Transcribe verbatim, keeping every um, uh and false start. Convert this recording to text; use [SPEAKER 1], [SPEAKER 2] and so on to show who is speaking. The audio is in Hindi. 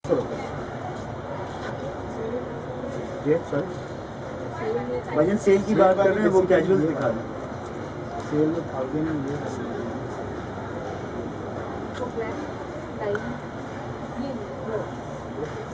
[SPEAKER 1] ये सर भजन सेल की बात कर रहे हैं, वो कैजुअल दिखा दें। सेल में थाउजेंड में ये